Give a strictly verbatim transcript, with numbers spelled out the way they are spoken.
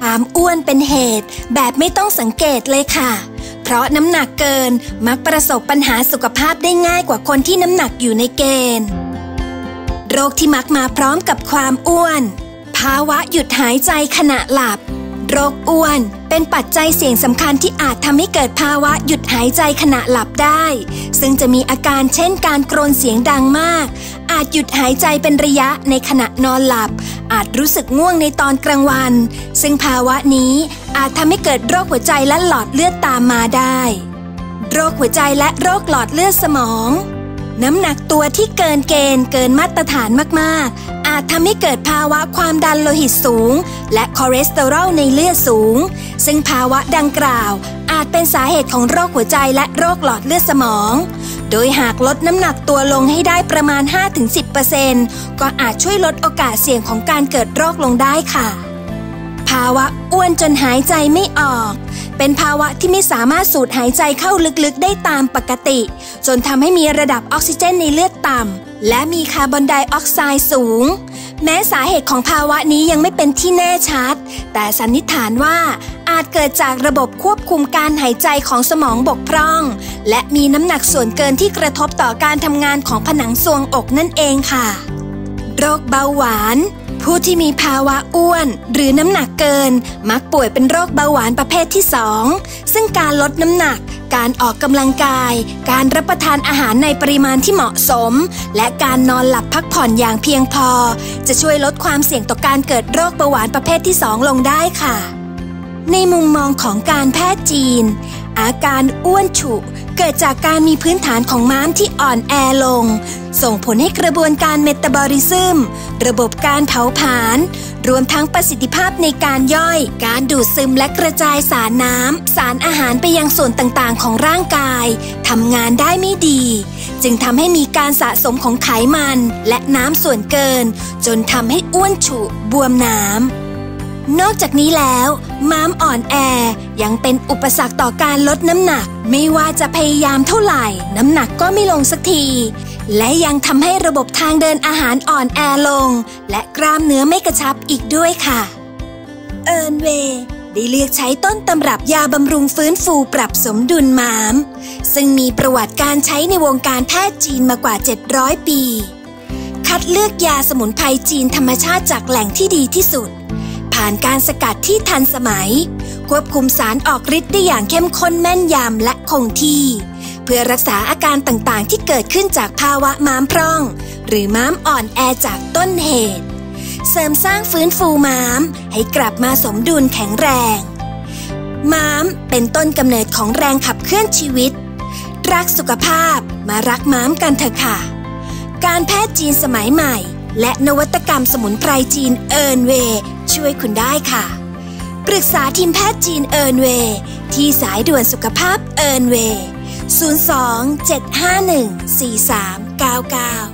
ความอ้วนเป็นเหตุแบบไม่ต้องสังเกตเลยค่ะเพราะน้ำหนักเกินมักประสบปัญหาสุขภาพได้ง่ายกว่าคนที่น้ำหนักอยู่ในเกณฑ์โรคที่มักมาพร้อมกับความอ้วนภาวะหยุดหายใจขณะหลับโรคอ้วนเป็นปัจจัยเสี่ยงสำคัญที่อาจทำให้เกิดภาวะหยุดหายใจขณะหลับได้ซึ่งจะมีอาการเช่นการกรนเสียงดังมากอาจหยุดหายใจเป็นระยะในขณะนอนหลับอาจรู้สึกง่วงในตอนกลางวันซึ่งภาวะนี้อาจทำให้เกิดโรคหัวใจและหลอดเลือดตามมาได้โรคหัวใจและโรคหลอดเลือดสมองน้ำหนักตัวที่เกินเกณฑ์เกินมาตรฐานมากๆอาจทำให้เกิดภาวะความดันโลหิตสูงและคอเลสเตอรอลในเลือดสูงซึ่งภาวะดังกล่าวอาจเป็นสาเหตุของโรคหัวใจและโรคหลอดเลือดสมองโดยหากลดน้ำหนักตัวลงให้ได้ประมาณ ห้าถึงสิบเปอร์เซ็นต์ ก็อาจช่วยลดโอกาสเสี่ยงของการเกิดโรคลงได้ค่ะภาวะอ้วนจนหายใจไม่ออกเป็นภาวะที่ไม่สามารถสูดหายใจเข้าลึกๆได้ตามปกติจนทำให้มีระดับออกซิเจนในเลือดต่ำและมีคาร์บอนไดออกไซด์สูงแม้สาเหตุของภาวะนี้ยังไม่เป็นที่แน่ชัดแต่สันนิษฐานว่าอาจเกิดจากระบบควบคุมการหายใจของสมองบกพร่องและมีน้ำหนักส่วนเกินที่กระทบต่อการทำงานของผนังทรวงอกนั่นเองค่ะโรคเบาหวานผู้ที่มีภาวะอ้วนหรือน้ำหนักเกินมักป่วยเป็นโรคเบาหวานประเภทที่สองซึ่งการลดน้ำหนักการออกกำลังกายการรับประทานอาหารในปริมาณที่เหมาะสมและการนอนหลับพักผ่อนอย่างเพียงพอจะช่วยลดความเสี่ยงต่อการเกิดโรคเบาหวานประเภทที่สองลงได้ค่ะในมุมมองของการแพทย์จีนอาการอ้วนฉุเกิดจากการมีพื้นฐานของม้ามที่อ่อนแอลงส่งผลให้กระบวนการเมตาบอลิซึมระบบการเผาผลาญรวมทั้งประสิทธิภาพในการย่อยการดูดซึมและกระจายสารน้ำสารอาหารไปยังส่วนต่างๆของร่างกายทำงานได้ไม่ดีจึงทำให้มีการสะสมของไขมันและน้ำส่วนเกินจนทำให้อ้วนฉุบวมน้ำนอกจากนี้แล้วม้ามอ่อนแอยังเป็นอุปสรรคต่อการลดน้ำหนักไม่ว่าจะพยายามเท่าไหร่น้ำหนักก็ไม่ลงสักทีและยังทำให้ระบบทางเดินอาหารอ่อนแอลงและกล้ามเนื้อไม่กระชับอีกด้วยค่ะเอิร์นเวย์ได้เลือกใช้ต้นตำรับยาบำรุงฟื้นฟูปรับสมดุลม้ามซึ่งมีประวัติการใช้ในวงการแพทย์จีนมากว่าเจ็ดร้อยปีคัดเลือกยาสมุนไพรจีนธรรมชาติจากแหล่งที่ดีที่สุดผ่านการสกัดที่ทันสมัยควบคุมสารออกฤทธิ์ได้อย่างเข้มข้นแม่นยำและคงที่เพื่อรักษาอาการต่างๆที่เกิดขึ้นจากภาวะม้ามพร่องหรือม้ามอ่อนแอจากต้นเหตุเสริมสร้างฟื้นฟูม้ามให้กลับมาสมดุลแข็งแรงม้ามเป็นต้นกำเนิดของแรงขับเคลื่อนชีวิตรักสุขภาพมารักม้ามกันเถอะค่ะการแพทย์จีนสมัยใหม่และนวัตกรรมสมุนไพรจีนเอิร์นเวย์ช่วยคุณได้ค่ะปรึกษาทีมแพทย์จีนเอิร์นเวย์ที่สายด่วนสุขภาพเอิร์นเวย์ศูนย์ สอง เจ็ด ห้า หนึ่ง สี่ สาม เก้า เก้า